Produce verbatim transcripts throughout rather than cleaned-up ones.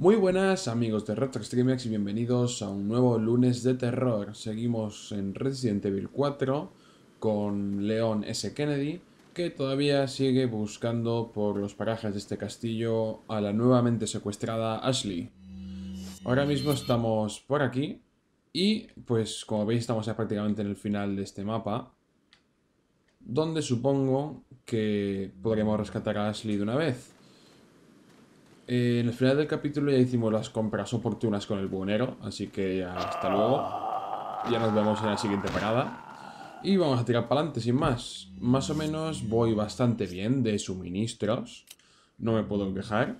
Muy buenas amigos de RetroXtremeX y bienvenidos a un nuevo lunes de terror. Seguimos en Resident Evil cuatro con Leon S. Kennedy, que todavía sigue buscando por los parajes de este castillo a la nuevamente secuestrada Ashley. Ahora mismo estamos por aquí y pues como veis estamos ya prácticamente en el final de este mapa, donde supongo que podremos rescatar a Ashley de una vez. Eh, en el final del capítulo ya hicimos las compras oportunas con el buhonero, así que ya hasta luego. Ya nos vemos en la siguiente parada. Y vamos a tirar para adelante sin más. Más o menos voy bastante bien de suministros. No me puedo quejar.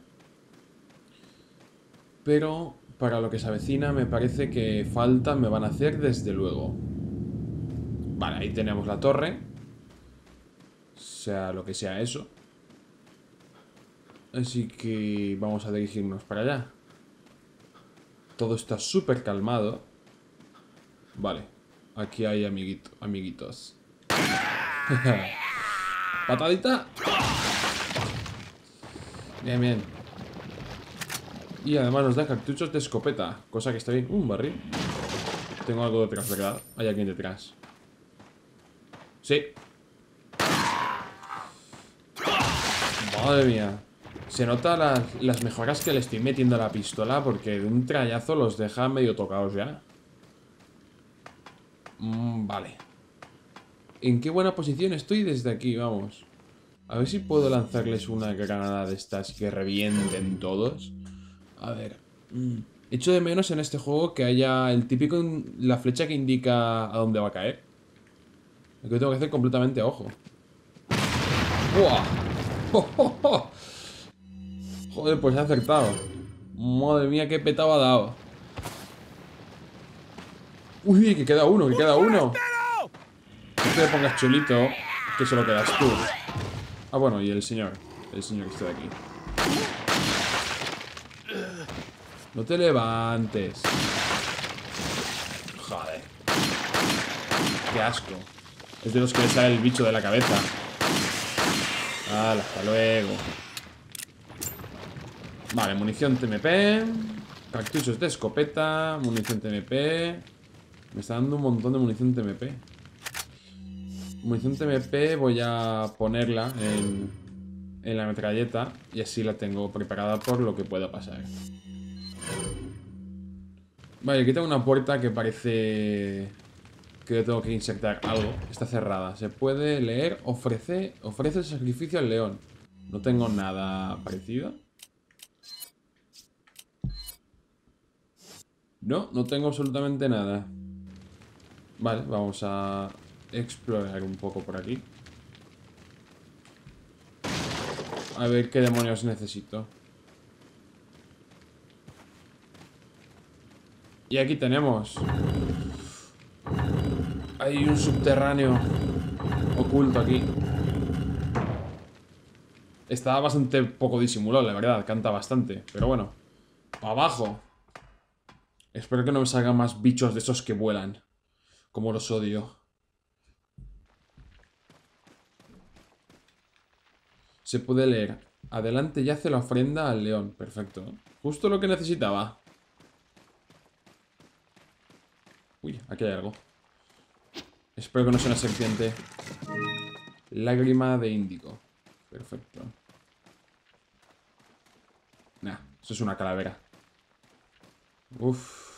Pero para lo que se avecina me parece que falta me van a hacer desde luego. Vale, ahí tenemos la torre. Sea lo que sea eso. Así que vamos a dirigirnos para allá. Todo está súper calmado. Vale, aquí hay amiguito, amiguitos. Patadita. Bien, bien. Y además nos da cartuchos de escopeta, cosa que está bien. Un barril. Tengo algo detrás, ¿verdad? Hay alguien detrás. Sí. Madre mía. Se nota las, las mejoras que le estoy metiendo a la pistola, porque de un trayazo los deja medio tocados ya. Mm, vale. ¿En qué buena posición estoy desde aquí? Vamos. A ver si puedo lanzarles una granada de estas que revienten todos. A ver. Mm. Echo de menos en este juego que haya el típico... La flecha que indica a dónde va a caer. Lo que tengo que hacer completamente a ojo. ¡Buah! ¡Oh, oh, oh! Joder, pues he acertado. Madre mía, qué petado ha dado. Uy, que queda uno, que queda uno. No te pongas chulito, que solo quedas tú. Ah, bueno, y el señor. El señor que está de aquí. No te levantes. Joder. Qué asco. Es de los que le sale el bicho de la cabeza. Hala, hasta luego. Vale, munición T M P. Cartuchos de escopeta. Munición T M P. Me está dando un montón de munición T M P. Munición T M P voy a ponerla en, en la metralleta. Y así la tengo preparada por lo que pueda pasar. Vale, aquí tengo una puerta que parece que yo tengo que insertar algo. Está cerrada. Se puede leer. Ofrece, ofrece el sacrificio al león. No tengo nada parecido. No, no tengo absolutamente nada. Vale, vamos a explorar un poco por aquí. A ver qué demonios necesito. Y aquí tenemos. Hay un subterráneo oculto aquí. Está bastante poco disimulado, la verdad. Canta bastante. Pero bueno. Para abajo. Espero que no me salgan más bichos de esos que vuelan. Como los odio. Se puede leer. Adelante yace la ofrenda al león. Perfecto. Justo lo que necesitaba. Uy, aquí hay algo. Espero que no sea una serpiente. Lágrima de índigo. Perfecto. Nah, eso es una calavera. Uff.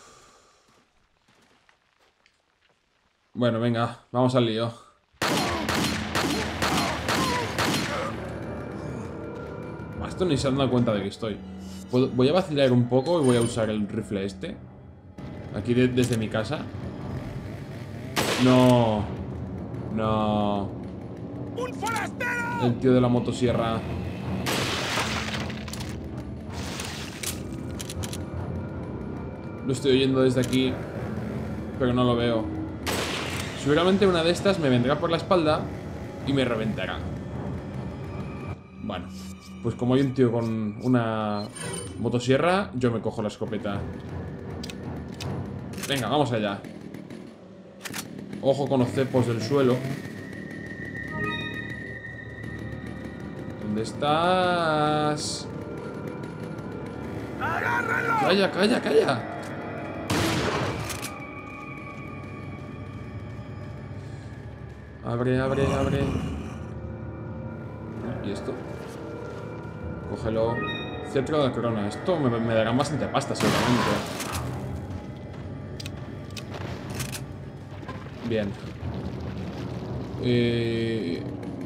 Bueno, venga, vamos al lío. Esto ni se han dado cuenta de que estoy. Voy a vacilar un poco y voy a usar el rifle este. Aquí de, desde mi casa. No. No. ¡Un forastero! El tío de la motosierra. Lo estoy oyendo desde aquí, pero no lo veo. Seguramente una de estas me vendrá por la espalda y me reventará. Bueno, pues como hay un tío con una motosierra, yo me cojo la escopeta. Venga, vamos allá. Ojo con los cepos del suelo. ¿Dónde estás? ¡Calla, calla, calla! Abre, abre, abre. ¿Y esto? Cógelo. Cetro de corona. Esto me, me dará bastante pasta, seguramente. Bien. Eh...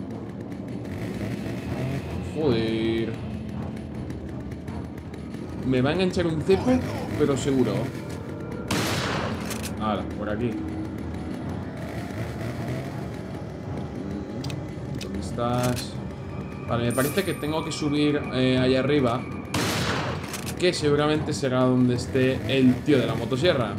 Joder. Me va a enganchar un cepo, pero seguro. Ahora, por aquí. ¿Dónde estás? Vale, me parece que tengo que subir eh, allá arriba. Que seguramente será donde esté el tío de la motosierra.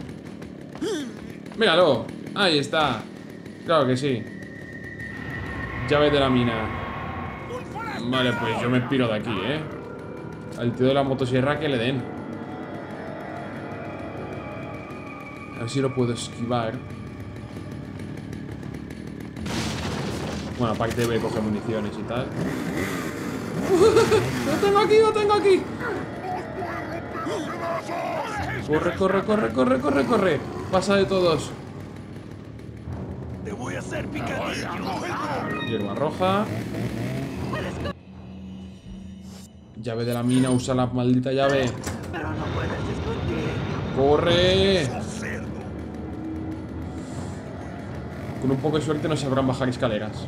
¡Míralo! Ahí está. Claro que sí. Llave de la mina. Vale, pues yo me piro de aquí, ¿eh? Al tío de la motosierra que le den. A ver si lo puedo esquivar. Bueno, aparte voy a coger municiones y tal. ¡Lo tengo aquí, lo tengo aquí! Corre, corre, corre, corre, corre, corre. Pasa de todos. Te voy a hacer picadillo. Hierba roja. Llave de la mina, usa la maldita llave. Pero no puedes discutir. ¡Corre! Con un poco de suerte no sabrán bajar escaleras.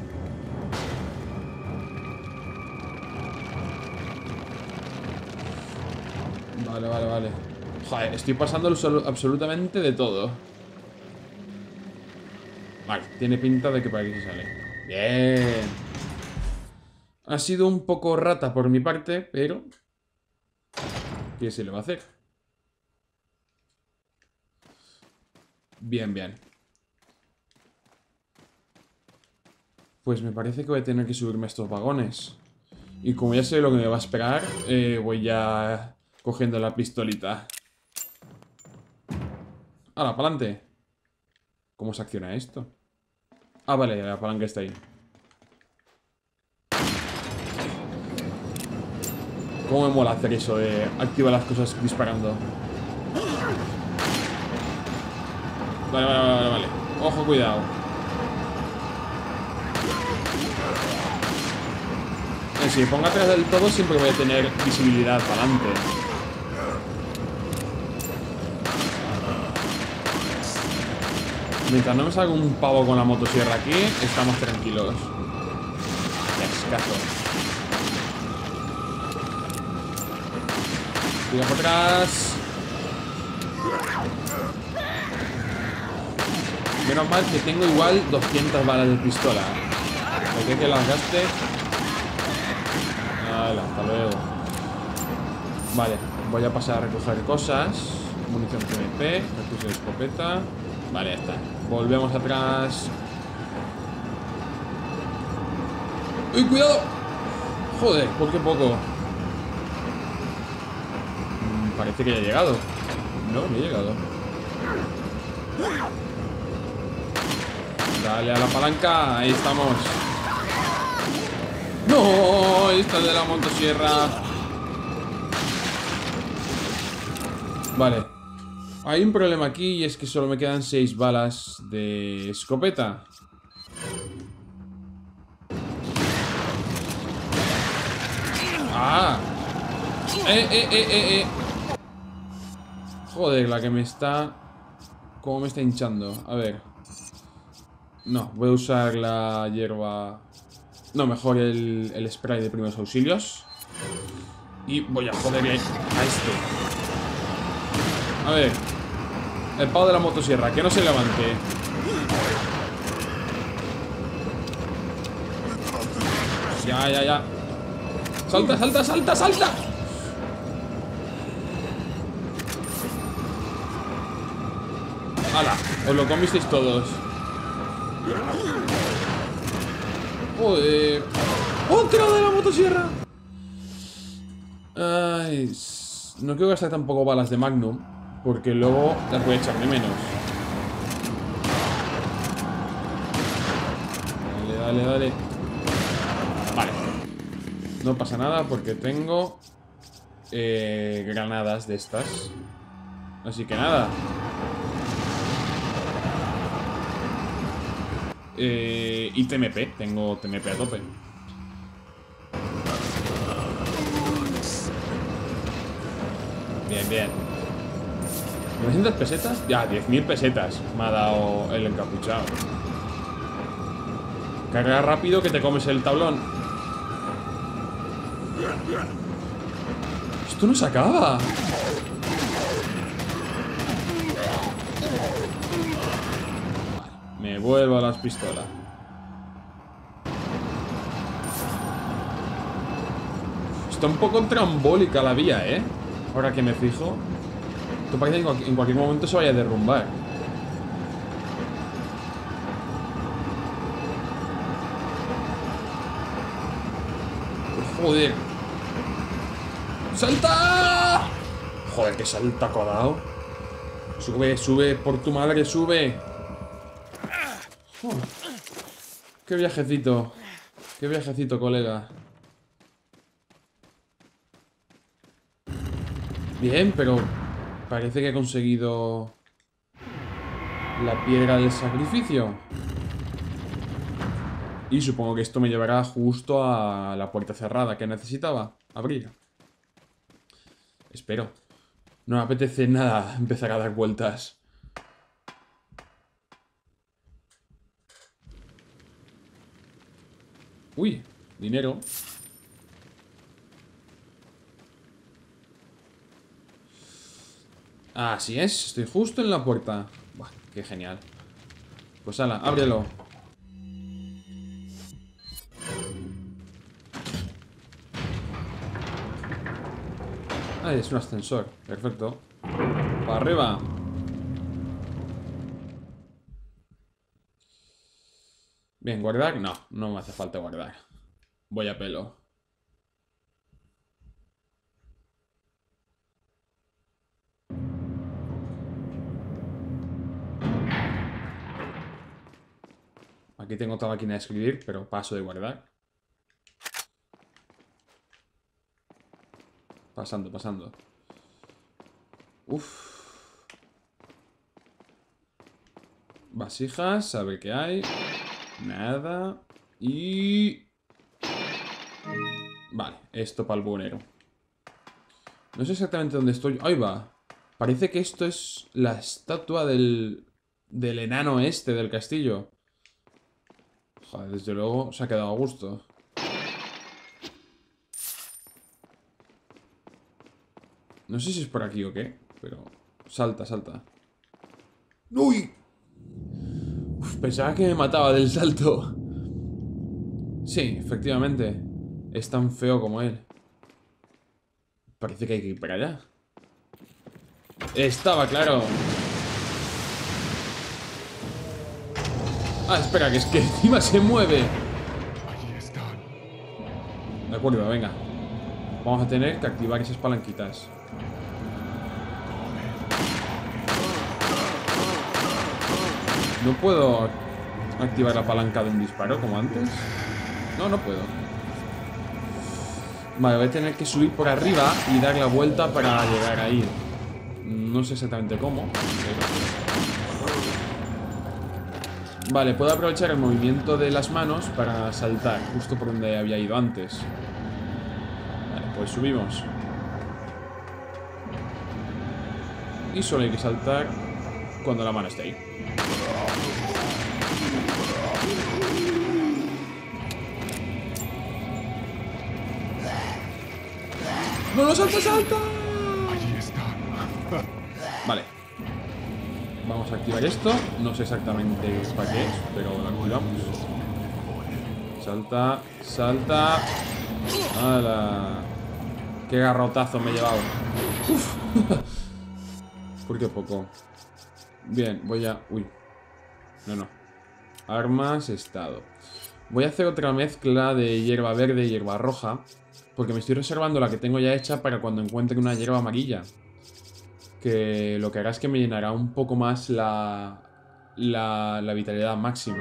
Vale, vale, vale. Joder, estoy pasando absolutamente de todo. Vale, tiene pinta de que por aquí se sale. Bien. Ha sido un poco rata por mi parte, pero... ¿qué se le va a hacer? Bien, bien. Pues me parece que voy a tener que subirme a estos vagones. Y como ya sé lo que me va a esperar, eh, voy ya cogiendo la pistolita. ¡Hala, para adelante! ¿Cómo se acciona esto? Ah, vale, la palanca está ahí. Cómo me mola hacer eso de activar las cosas disparando. Vale, vale, vale, vale. Ojo, cuidado. Eh, si me pongo atrás del todo, siempre voy a tener visibilidad para adelante. Mientras no me salga un pavo con la motosierra aquí, estamos tranquilos. Cascazo. Cuidado por atrás. Menos mal que tengo igual doscientas balas de pistola. Hay que las gaste. Vale, hasta luego. Vale, voy a pasar a recoger cosas. Munición P M P, recursos de escopeta. Vale, ya está. Volvemos atrás. ¡Uy, cuidado! Joder, por qué poco. Mm, parece que ya he llegado. No, no he llegado. Dale a la palanca, ahí estamos. ¡No! Esta de la motosierra. Vale. Hay un problema aquí y es que solo me quedan seis balas de escopeta. ¡Ah! ¡Eh, eh, eh, eh, eh! Joder, la que me está... ¿Cómo me está hinchando? A ver. No, voy a usar la hierba... No, mejor el, el spray de primeros auxilios. Y voy a joderle a este. A ver. El pavo de la motosierra, que no se levante. Ya, ya, ya. Salta, salta, salta, salta. ¡Hala! Os lo comisteis todos. Joder. ¡Otro de la motosierra! Ay, no quiero gastar tampoco balas de Magnum, porque luego las voy a echar de menos. Dale, dale, dale. Vale. No pasa nada porque tengo eh, granadas de estas. Así que nada. Eh, y T M P, tengo T M P a tope. Bien, bien. ¿novecientas pesetas? Ya, diez mil pesetas me ha dado el encapuchado. Carga rápido que te comes el tablón. Esto no se acaba. Me vuelvo a las pistolas. Está un poco trambólica la vía, ¿eh? Ahora que me fijo. Esto parece que en cualquier momento se vaya a derrumbar. Joder. ¡Salta! Joder, que salta codao. Sube, sube, por tu madre, sube. Oh, qué viajecito. Qué viajecito, colega. Bien, pero parece que he conseguido la piedra del sacrificio. Y supongo que esto me llevará justo a la puerta cerrada que necesitaba abrir. Espero. No me apetece nada empezar a dar vueltas. Uy, dinero. Así es, estoy justo en la puerta. Buah, qué genial. Pues ala, ábrelo. Ah, es un ascensor. Perfecto. Para arriba. Bien, ¿guardar? No, no me hace falta guardar. Voy a pelo. Aquí tengo otra máquina de escribir, pero paso de guardar. Pasando, pasando. Uf. Vasijas, a ver qué hay. Nada. Y... Vale, esto para el buhonero. No sé exactamente dónde estoy. Ahí va. Parece que esto es la estatua del... del enano este del castillo. Joder, desde luego se ha quedado a gusto. No sé si es por aquí o qué, pero... Salta, salta. ¡Uy! Uf, pensaba que me mataba del salto. Sí, efectivamente. Es tan feo como él. Parece que hay que ir para allá. Estaba claro. Ah, espera, que es que encima se mueve. De acuerdo, venga. Vamos a tener que activar esas palanquitas. ¿No puedo activar la palanca de un disparo como antes? No, no puedo. Vale, voy a tener que subir por arriba y dar la vuelta para llegar ahí. No sé exactamente cómo, pero... Vale, puedo aprovechar el movimiento de las manos para saltar justo por donde había ido antes. Vale, pues subimos. Y solo hay que saltar cuando la mano esté ahí. ¡No, no, salta, salta! Vale. Vamos a activar esto. No sé exactamente para qué es, pero lo activamos. Salta, salta. ¡Hala! ¡Qué garrotazo me he llevado! ¡Uf! ¿Por qué poco? Bien, voy a... Uy. No, no. Armas, estado. Voy a hacer otra mezcla de hierba verde y hierba roja. Porque me estoy reservando la que tengo ya hecha para cuando encuentre una hierba amarilla. Que lo que hará es que me llenará un poco más la, la, la vitalidad máxima.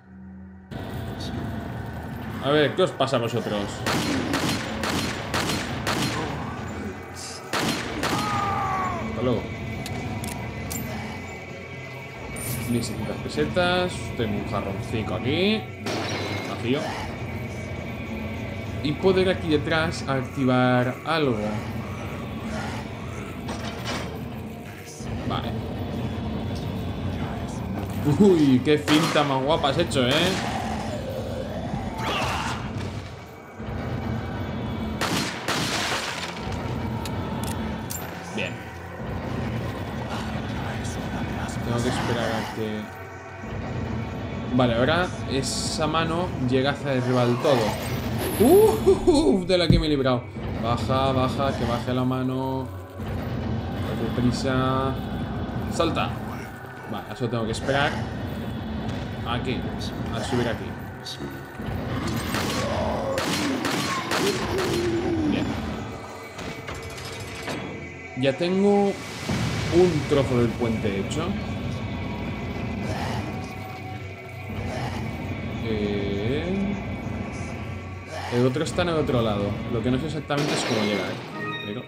A ver, ¿qué os pasa a vosotros? luego. mil seiscientas pesetas. Tengo un jarroncito aquí. Vacío. Y puedo ir aquí detrás a activar algo. Vale. Uy, qué finta más guapa has hecho, ¿eh? Bien. Tengo que esperar a que... Vale, ahora esa mano llega hacia arriba del todo. Uh, de la que me he librado. Baja, baja, que baje la mano. Date prisa. Salta. Vale, eso tengo que esperar. Aquí, a subir aquí. Bien. Ya tengo un trozo del puente hecho. Eh... El otro está en el otro lado. Lo que no sé exactamente es cómo llegar. Pero...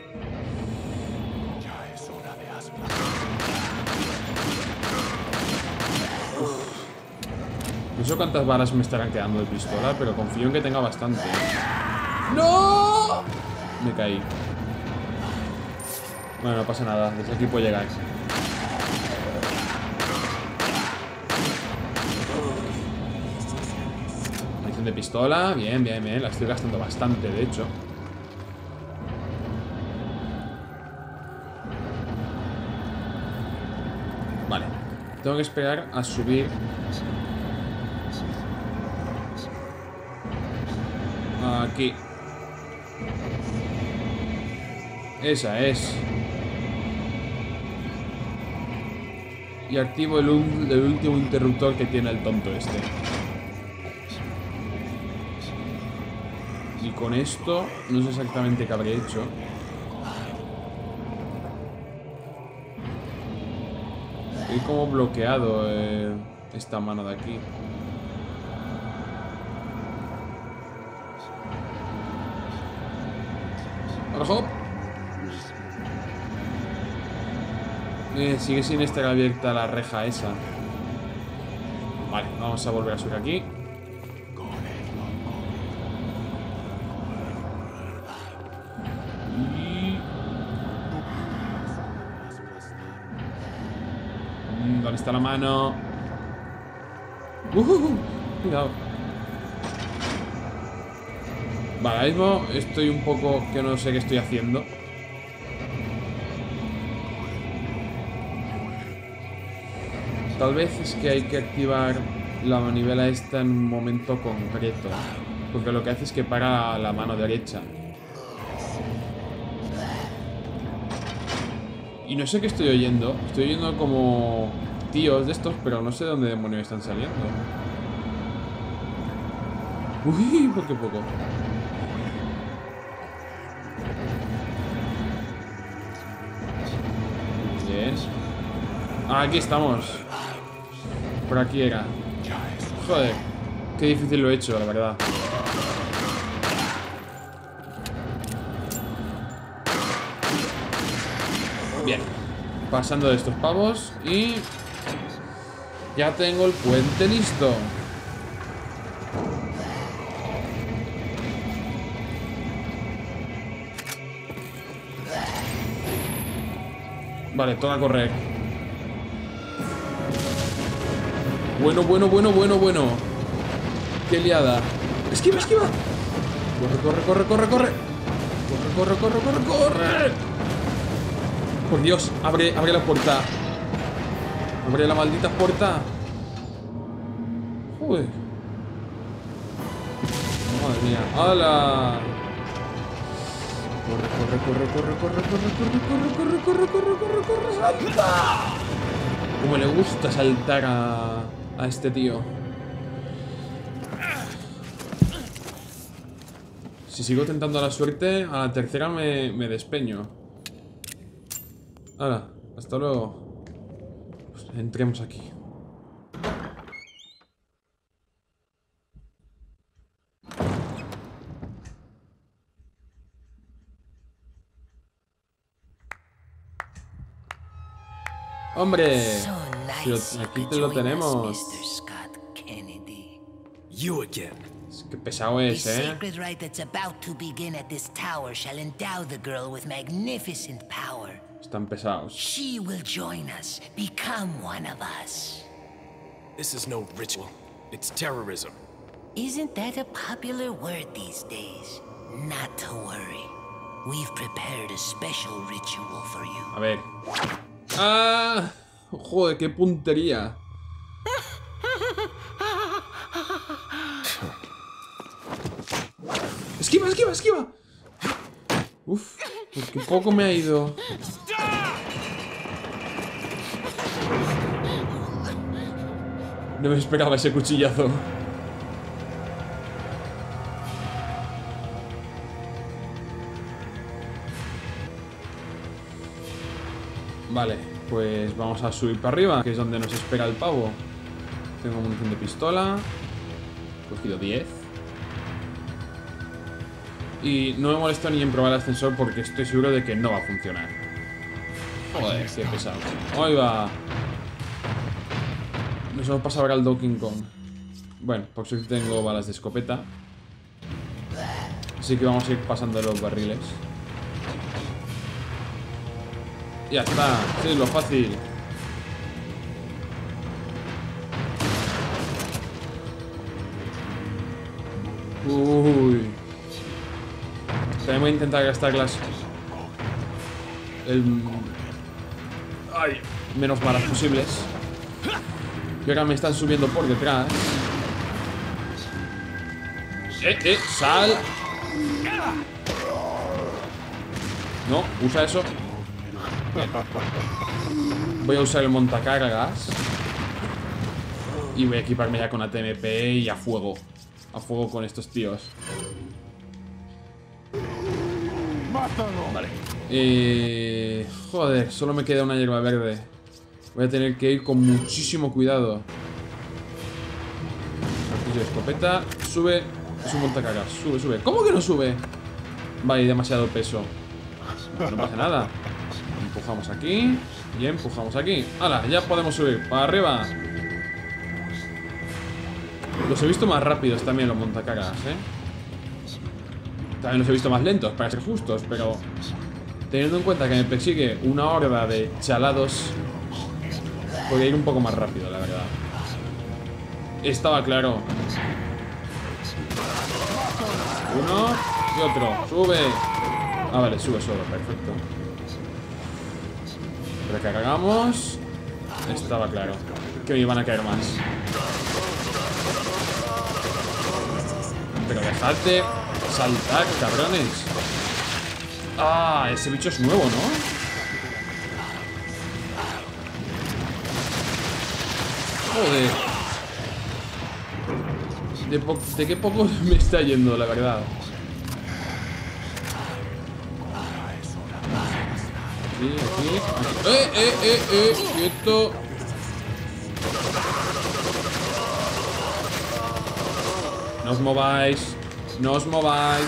No sé cuántas balas me estarán quedando de pistola, pero confío en que tenga bastante. ¡No! Me caí. Bueno, no pasa nada. Desde aquí puedo llegar. Munición de pistola. Bien, bien, bien. La estoy gastando bastante, de hecho. Vale. Tengo que esperar a subir. Aquí. Esa es. Y activo el, el último interruptor que tiene el tonto este. Y con esto, no sé exactamente qué habré hecho. He como bloqueado eh, esta mano de aquí. ¡Ojo! Eh, sigue sin estar abierta la reja esa. Vale, vamos a volver a subir aquí. Y... ¿Dónde está la mano? Uh, cuidado. Vale, ahora mismo estoy un poco que no sé qué estoy haciendo. Tal vez es que hay que activar la manivela esta en un momento concreto, porque lo que hace es que para la mano derecha. Y no sé qué estoy oyendo. Estoy oyendo como tíos de estos, pero no sé de dónde demonios están saliendo. Uy, poco a poco. Bien. Ah, aquí estamos. Por aquí era. Joder, qué difícil lo he hecho, la verdad. Bien. Pasando de estos pavos y... ya tengo el puente listo. Vale, toca correr. Bueno, bueno, bueno, bueno, bueno. Qué liada. Esquiva, esquiva. Corre, corre, corre, corre, corre. Corre, corre, corre, corre, corre. Por Dios, abre, abre la puerta. Abre la maldita puerta. Joder. Madre mía. ¡Hala! Corre, corre, corre, corre, corre, corre, corre, corre, corre, corre, corre, corre, corre, salta. Como le gusta saltar a, a este tío. Si sigo tentando la suerte, a la tercera me, me despeño. Hala, hasta luego. Pues entremos aquí. ¡Hombre! So Si lo- nice aquí you te could lo join us, tenemos. mister Scott Kennedy. You again. Es que pesado The es, ¿eh? sacred rite that's about to begin at this tower shall endow the girl with magnificent power. Están pesados. She will join us, become one of us. This is no ritual. It's terrorism. Isn't that a popular word these days? Not to worry. We've prepared a special ritual for you. A ver. ¡Ah! Joder, qué puntería. ¡Esquiva, esquiva, esquiva! Uf, pues qué poco me ha ido. No me esperaba ese cuchillazo. Vale, pues vamos a subir para arriba, que es donde nos espera el pavo. Tengo munición de pistola. He cogido diez. Y no me molesto ni en probar el ascensor porque estoy seguro de que no va a funcionar. Joder, qué pesado. Ahí va. Nos hemos pasado ahora al Donkey Kong. Bueno, por suerte tengo balas de escopeta. Así que vamos a ir pasando los barriles. Ya está, sí, lo fácil. Uy. También voy a intentar gastar las... El... Ay, menos balas posibles. Y ahora me están subiendo por detrás. Eh, eh, sal. No, usa eso. Voy a usar el montacargas. Y voy a equiparme ya con A T M P y a fuego. A fuego con estos tíos. Vale. Eh, joder, solo me queda una hierba verde. Voy a tener que ir con muchísimo cuidado. Martillo de escopeta. Sube. Es un montacargas. Sube, sube. ¿Cómo que no sube? Vale, demasiado peso. No pasa nada. Empujamos aquí. Y empujamos aquí. ¡Hala! Ya podemos subir. Para arriba. Los he visto más rápidos también los montacargas, ¿eh? También los he visto más lentos, para ser justos, pero... Teniendo en cuenta que me persigue una horda de chalados, podría ir un poco más rápido, la verdad. Estaba claro. Uno y otro. ¡Sube! Ah, vale, sube solo, perfecto. Recargamos. Estaba claro que me iban a caer más. Pero dejad de saltar, cabrones. Ah, ese bicho es nuevo, ¿no? Joder. De, po de qué poco me está yendo, la verdad. Aquí, aquí, aquí. ¡Eh, eh, eh, eh! ¡Quieto! No os mováis. No os mováis.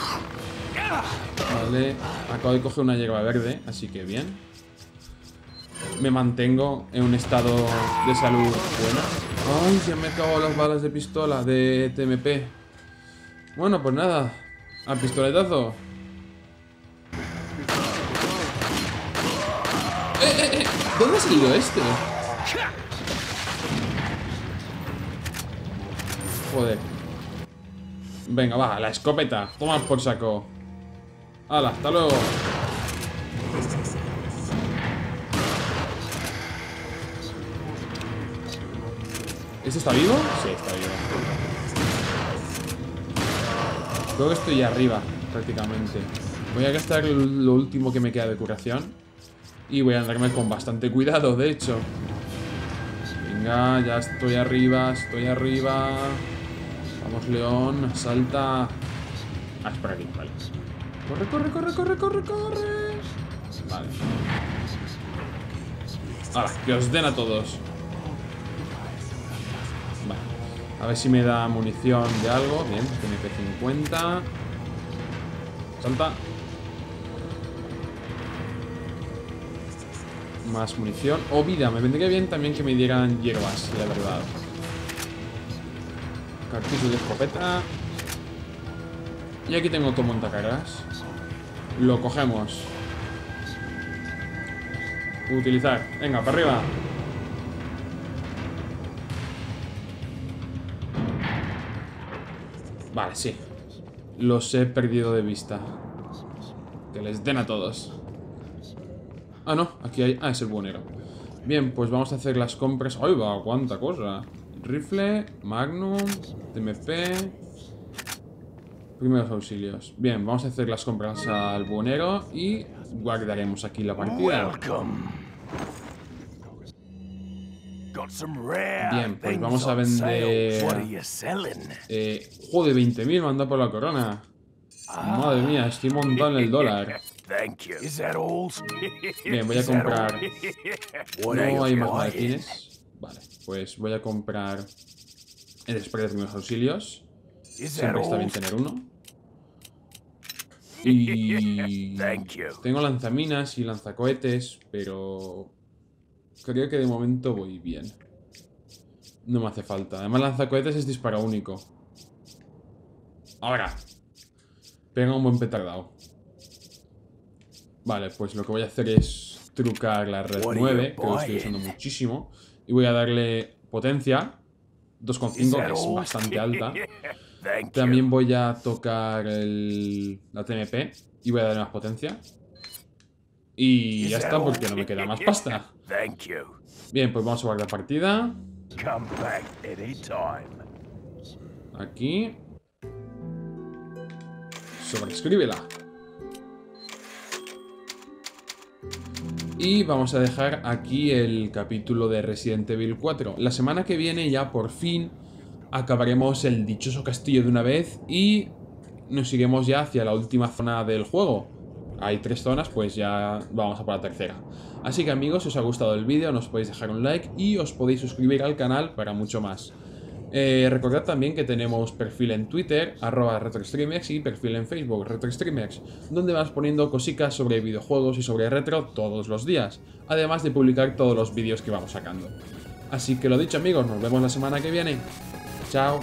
Vale. Acabo de coger una hierba verde, así que bien. Me mantengo en un estado de salud bueno. Ay, se me acabado las balas de pistola de T M P. Bueno, pues nada. Al pistoletazo. ¡Eh, eh, eh! ¿Dónde ha salido este? Joder. Venga, va, la escopeta. Toma por saco. ¡Hala, hasta luego! ¿Este está vivo? Sí, está vivo. Creo que estoy arriba, prácticamente. Voy a gastar lo último que me queda de curación. Y voy a andarme con bastante cuidado, de hecho. Venga, ya estoy arriba, estoy arriba. Vamos, León, salta. Ah, es por aquí, vale. Corre, corre, corre, corre, corre, corre. Vale. Ahora, que os den a todos. Vale. A ver si me da munición de algo. Bien, T M P cincuenta. Salta. más munición o vida. Me vendría bien también que me dieran hierbas, la verdad. Cartucho de escopeta. Y aquí tengo otro montacargas. Lo cogemos. Utilizar. Venga, para arriba. Vale, sí. Los he perdido de vista. Que les den a todos. Ah, no, aquí hay... Ah, es el buhonero. Bien, pues vamos a hacer las compras. ¡Ay, va! ¡Cuánta cosa! Rifle, Magnum, T M P... Primeros auxilios. Bien, vamos a hacer las compras al buhonero y guardaremos aquí la partida. Bien, pues vamos a vender... Eh, joder, veinte mil me han dado por la corona. Madre mía, estoy montado en el dólar. Bien, voy a comprar... No hay más maletines. Vale, pues voy a comprar el spray de primeros auxilios. Siempre está bien tener uno. Y... tengo lanzaminas y lanzacohetes, pero... creo que de momento voy bien. No me hace falta. Además, lanzacohetes es disparo único. Ahora. Pega un buen petardao. Vale, pues lo que voy a hacer es trucar la red nueve, que lo estoy usando muchísimo. Y voy a darle potencia. dos coma cinco, que es bastante alta. También voy a tocar el, la T M P y voy a darle más potencia. Y ya está, porque no me queda más pasta. Bien, pues vamos a jugar la partida. Aquí. Sobrescríbela. Y vamos a dejar aquí el capítulo de Resident Evil cuatro. La semana que viene ya por fin acabaremos el dichoso castillo de una vez y nos iremos ya hacia la última zona del juego. Hay tres zonas, pues ya vamos a por la tercera. Así que amigos, si os ha gustado el vídeo, nos podéis dejar un like y os podéis suscribir al canal para mucho más. Eh, recordad también que tenemos perfil en Twitter, arroba RetroStreamers, y perfil en Facebook, RetroStreamers, donde vas poniendo cositas sobre videojuegos y sobre retro todos los días, además de publicar todos los vídeos que vamos sacando. Así que lo dicho amigos, nos vemos la semana que viene. Chao.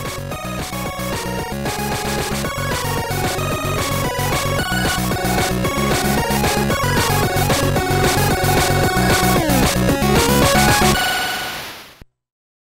We'll be right back.